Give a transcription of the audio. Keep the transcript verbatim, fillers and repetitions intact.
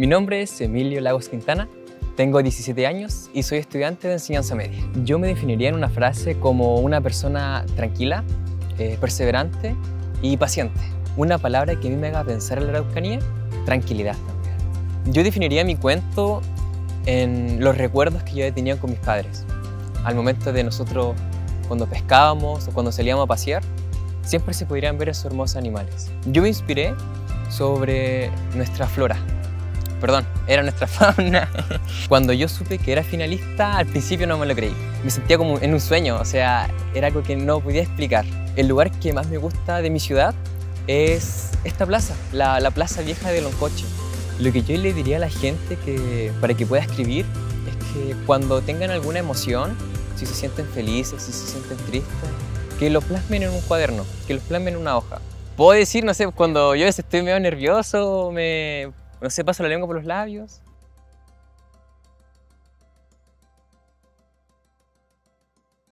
Mi nombre es Emilio Lagos Quintana, tengo diecisiete años y soy estudiante de enseñanza media. Yo me definiría en una frase como una persona tranquila, eh, perseverante y paciente. Una palabra que a mí me haga pensar en la Araucanía, tranquilidad también. Yo definiría mi cuento en los recuerdos que yo he tenido con mis padres. Al momento de nosotros, cuando pescábamos o cuando salíamos a pasear, siempre se podrían ver esos hermosos animales. Yo me inspiré sobre nuestra flora. Perdón, era nuestra fauna. Cuando yo supe que era finalista, al principio no me lo creí. Me sentía como en un sueño, o sea, era algo que no podía explicar. El lugar que más me gusta de mi ciudad es esta plaza, la, la Plaza Vieja de Loncocho. Lo que yo le diría a la gente que, para que pueda escribir es que cuando tengan alguna emoción, si se sienten felices, si se sienten tristes, que lo plasmen en un cuaderno, que lo plasmen en una hoja. Puedo decir, no sé, cuando yo a veces estoy medio nervioso, me, no sé, paso la lengua por los labios,